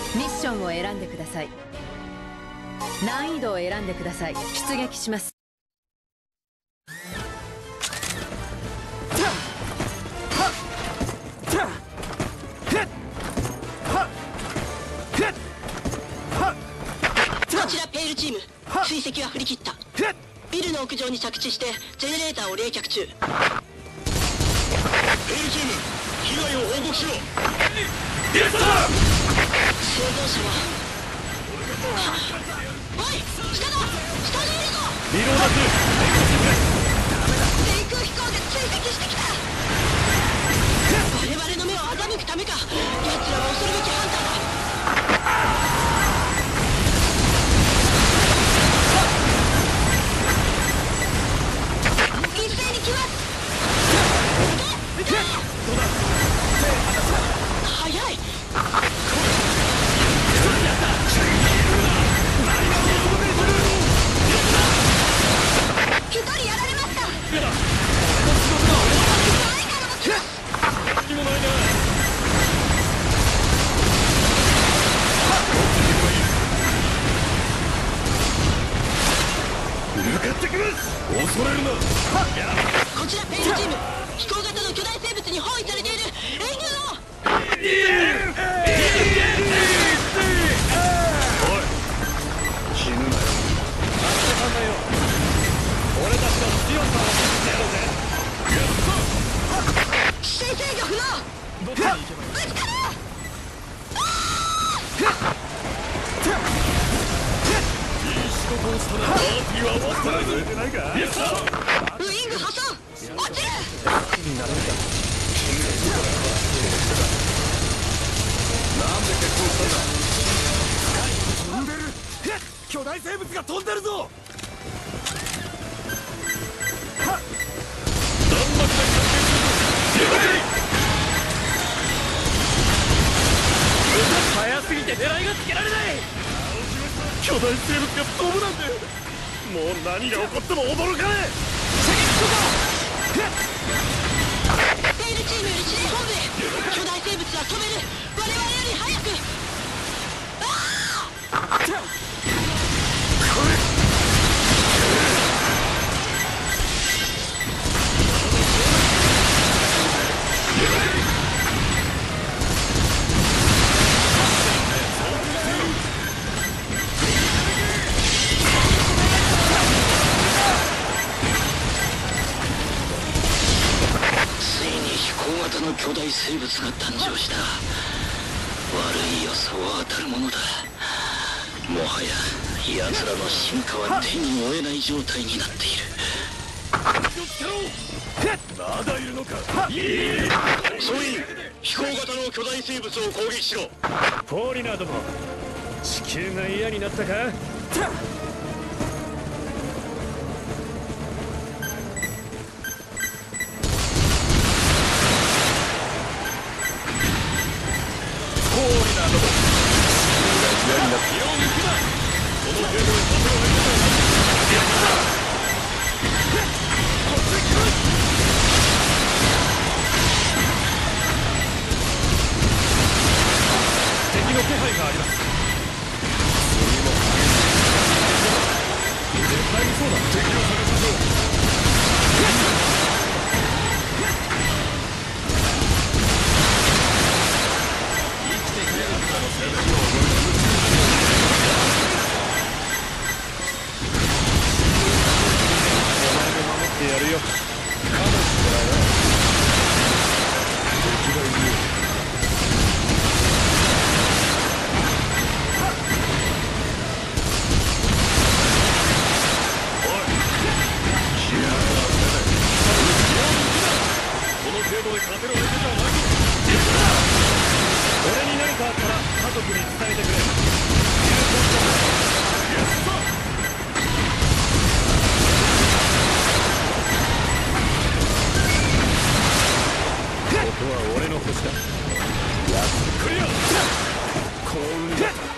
ミッションを選んでください。難易度を選んでください。出撃します。 こちらペールチーム、追跡は振り切った。ビルの屋上に着地してジェネレーターを冷却中。ペールチーム、被害を報告しろ。イエスサー。生存者はおい、下だ、下にいるぞ。リローダー低空飛行で追跡してきた。我々の目を欺くためか。奴らは恐るべきハンターだ。一斉に来ます。早い。一人やられました。 向かってきます。恐れるな。 こちらペイルチーム、飛行型の巨大生物に包囲されている。援軍を。 おい、死ぬなよ。なんて考えよう。俺たちの強さを見せてやろうぜ。 姿勢制御不能。 どっちに行けばいい。 ぶつかる。 こうしたらパーティーは終わったらずれてないか。 ウイング破損。落ちる。 なんで結婚したんだ。飛んでる。巨大生物が飛んでるぞ。弾幕で関係するぞ。早すぎて狙いがつけられない。巨大生物が飛ぶなんて、もう何が起こっても驚かねえ。 ペイルチームより司令本部へ。巨大生物は飛べる。我々より早く。大型の巨大生物が誕生した。悪い予想は当たるものだ。もはや奴らの進化は手に負えない状態になっている。 まだいるのか。 総員、飛行型の巨大生物を攻撃しろ。 フォーリナーども、地球が嫌になったか。敵の気配があります。絶対にそうだ。敵を探しましょう。やるよ。この程度で勝てる相手じゃない。俺に何かあったら家族に伝えてくれ。ここは俺の星だ。やっクリア。幸運だ。